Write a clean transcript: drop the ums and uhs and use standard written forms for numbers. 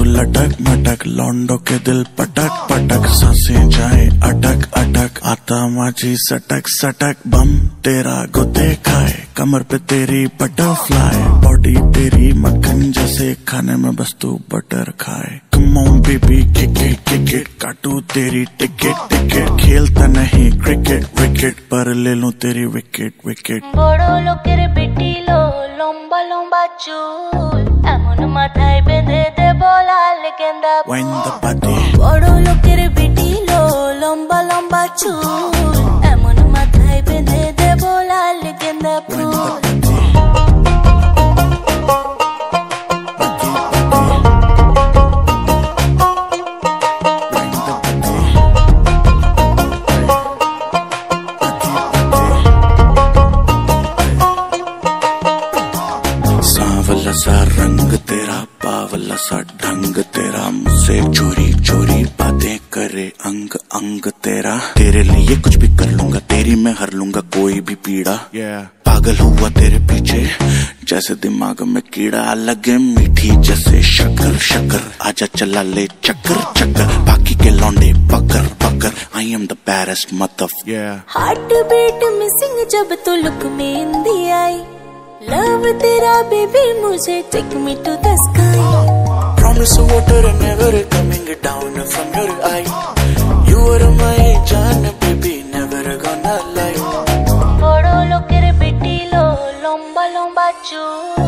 तू लटक मटक, लौंडो के दिल पटक पटक, सांसें जाए अटक अटक, आता माझी सटक सटक, बम तेरा गुद्दे खाए, कमर पे तेरी बटरफ्लाई, बॉडी तेरी मक्खन जैसे, खाने में बस तू बटर खाए। Come on baby kick it, काटू तेरी टिकट टिकट, खेलता नहीं क्रिकेट विकेट, पर ले लूं तेरी विकेट विकेट। बड़ो लोकेर बेटी लो लंबा लंबा चूल, एमन माथाय बेंधे दे बोला लेगेंदा फूल। बड़ो लोकेर बेटी लो लंबा लंबा चूल, एमन माथाय बेंधे दे बोला लेगेंदा फूल। सांवला सा रंग तेरा, बावला सा ढंग तेरा, मुझसे चोरी चोरी बातें करे अंग अंग तेरा, तेरे लिए कुछ भी कर लूंगा, तेरी मैं हर लूंगा कोई भी पीड़ा। पागल हुआ तेरे पीछे जैसे दिमाग में कीड़ा, लगे मीठी जैसे शक्कर शक्कर, आजा चला ले चक्कर चक्कर, बाकी के लौंडे पकड़ पकड़, I am the barest mother. Heart beat missing जब तो लुक में इंदी आई, लव तेरा बेबी मुझे take me to the sky। Promise water and never coming down from your eye, you are my जान baby never gonna lie। बड़ो लोकेर बेटी लो लंबा लंबा चूल,